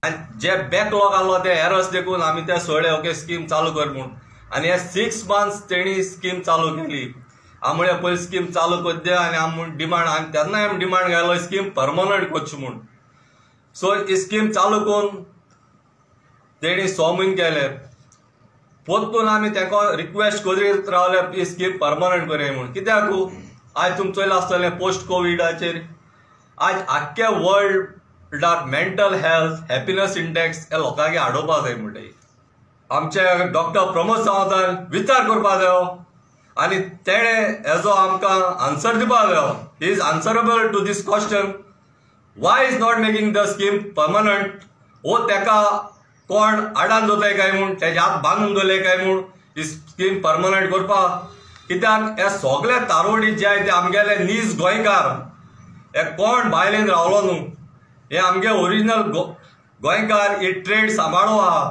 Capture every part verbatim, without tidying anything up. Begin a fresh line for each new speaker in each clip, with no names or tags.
आनी जे बॅकलॉग आहलो ते एरर्स देखून आमी ते सोडले ओके स्कीम चालू कर म्हूण आनी हे सिक्स मंथ्स तेणी स्कीम चालू केली. हांव म्हळ्यार पयली स्कीम चालू कोद्दे आनी हांव म्हूण डिमांड आनी तेन्नाय हांवें डिमांड घालो स्कीम परमनंट कोरची म्हूण. सो ही स्कीम चालू करून तेणी स म्हयने केले. पोत्तून आमी ताका रिक्वेस्ट करीत रावले ही स्कीम परमनंट कोरय म्हूण. कित्याक आज तुमी चोयलें आसतलें पोस्ट कोविडाचेर आज आख्ख्या वर्ल्डाक मेंटल हेल्थ हॅपिनस इंडेक्स हे लोकांगे हाडोवपा जाय म्हणटा. आमचे डॉक्टर प्रमोद सावंतान विचार करपा जायो आनी तेणें हेजो आमकां आन्सर दिवपा जायो. He is answerable to this question. Why is not making the scheme permanent? वो तेका कोण आडान दोताय काय म्हूण तेजे हात बांदून दवरले काय म्हूण ही स्कीम परमनंट करपाक? कित्याक हे सगळे तारोडी जे आहाय ते आमगेले नीज गोंयकार हे कोण भायल्यान रावलो न्हू. हे आमगे ओरिजिनल गोंयकार ही ट्रेड सांबाळो आहा.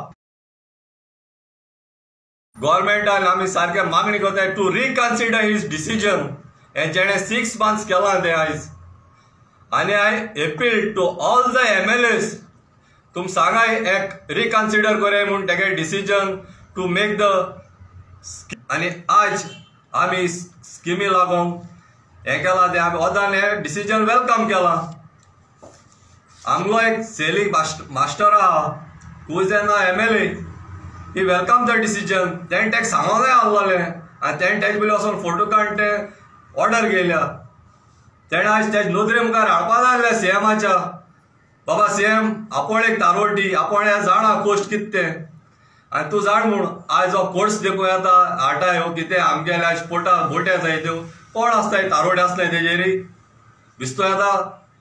गव्हर्मेंटान आमी सारखे मागणी करताय टू रिकन्सिडर हीज डिसिजन. हे जेणे सिक्स मंथ्स केला ते आयज. आनी I appeal to all the M L As तुम सांगाय एक रिकन्सिडर कोराय म्हूण तेगे डिसिजन टू मेक द. आनी आज आमी स्किमी लागून हे केला ते आमी ओदान हे डिसिजन वेलकम केला. आमलो एक सेली मास्टर आहा who is an M L A. He welcome the decision. तेणें तेका सांगोनूय आहलोलें आनी तेणें तेजे पयलीं वचून फोटो काडून ते ऑर्डर घेयल्या. तेणें आज तेजे नदरे मुखार हाडपा जाय आसलें सीएमाच्या. बाबा सीएम आपूण एक तारोडी आपूण हे जाणा कोस्ट कितें तें आनी तूं जाण म्हूण आज हो कोर्स देखून येता हाटाय हो कितें आमगेले आज पोटा बोटे जाय त्यो कोण आसताय तारोडे आसताय तेजेरी दिसतो येता.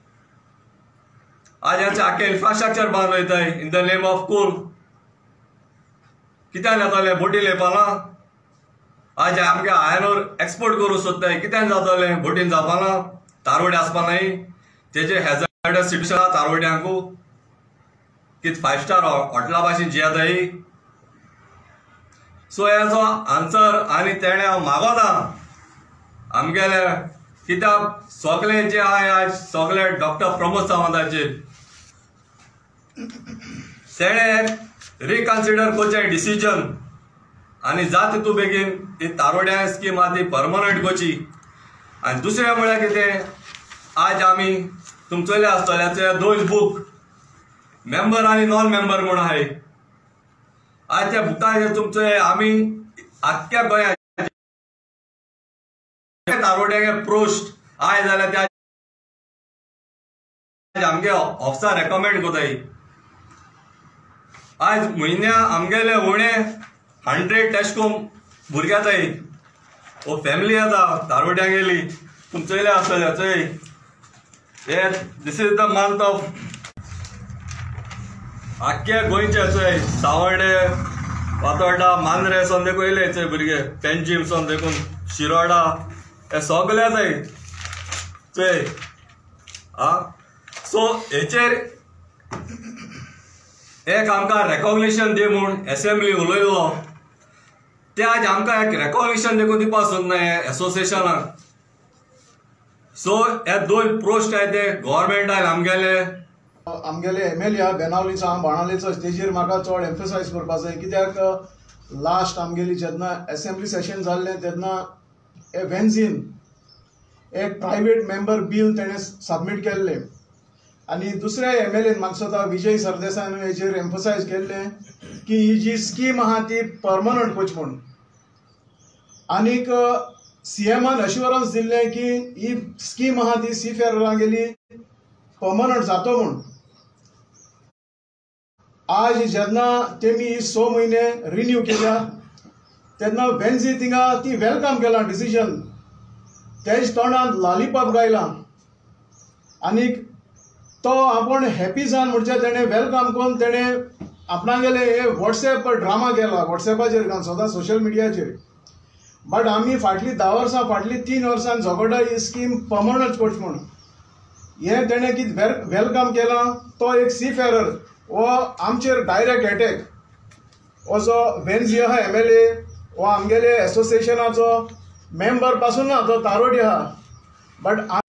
आज हेचे आख्खे इन्फ्रास्ट्रक्चर बांद वयताय in the name of cool. कित्यान येताले बोटी लेपाना? आज आमगे आयनोर एक्सपोर्ट करूं सोदताय कित्यान जाताले? बोटीन जावपाना तारोडे आसपानाय. तेजे हेजर्डस सिट्युएशन आहा तारोड्यांकू कित फायव स्टार हॉटेला भाशेन जियेताय. सो हेजो आन्सर आनी तेणें हांव मागोता आमगेले कित्याक सगळे जे आहाय आज सगळे डॉक्टर प्रमोद सावंताचेर. तेणें रिकन्सिडर करचें डिसिजन आनी जाता तितू बेगीन ती तारोड्या स्कीम आहा ती परमनंट करची. आनी दुसरें म्हळ्यार कितें आज आमी तुमी चोयले आसतले दोन बूक मेंबर आनी नॉन मेंबर म्हूण आहाय. आज त्या बुकाचेर तुमचे आमी आख्ख्या गोंयांत तारोड्यागे प्रोस्ट आय जाल्यार त्या आमगे ऑफिसार रेकमेंड कोताय. आज म्हयन्या आमगेले उणे हंड्रेड टेस्ट करून भुरगे येताय. वो फॅमिली येता तारोड्या गेली. तुमी चोयले आसतले चोय हे this is the month of आख्खे गोंयचे चोय सावर्डे वातोड्डा मांद्रे सोन देखून येयले चोय भुरगे पेंजीम सोन देखून शिरोडा हे सगळे येताय चोय. आ सो हेचेर एक आमकां रेकॉग्निशन दी म्हूण एसेंब्ली उलयलो. ते आज आमकां एक रेकॉग्निशन देखून दिवपा सोदना हे एसोसिएशनाक. सो हे दोन पोस्ट आहाय ते गव्हर्मेंटान आमगेले
आमगेले एम एल ए बेनावलीचो हांव बाणावलीचो तेजेर म्हाका चड एम्फसायज करपा जाय. कित्याक लास्ट आमगेली जेन्ना एसेंब्ली सेशन जाल्लें तेन्ना हे वेन्झीन एक प्रायवेट मेंबर बील तेणें सबमीट केल्लें आनी दुसऱ्या एम एल एन म्हाका स्वता विजय सरदेसायन हेजेर एम्फसायज केल्लें की ही जी स्कीम आहा ती परमनंट करची म्हूण. आनीक सीएमान अश्युरन्स दिल्लें की ही स्कीम आहा ती सीफेअरां गेली परमनंट जातो म्हूण. आज जेन्ना तेमी स म्हयने रिन्यू केल्या तेन्ना वेन्झी थिंगा ती वेलकम केला डिसिजन. तेज तोंडांत लॉलीपॉप गायला आनीक तो आपूण हॅपी जावन म्हणचे तेणें वेलकम करून तेणें आपणागेले हे वॉट्सॅप ड्रामा केला वॉट्सॅपाचेर घालून सदां सोशल मिडियाचेर. बट आमी फाटलीं धा वर्सां फाटलीं तीन वर्सां झगडा ही स्कीम परमनंट करची म्हूण. हे तेणें कितें वेल वेलकम केला तो एक सीफेरर वो आमचेर डायरेक्ट एटॅक. हो जो वेन्झी आहा एम एल ए हो आमगेले एसोसिएशनाचो मेंबर पासून ना तो तारोडी आहा. बट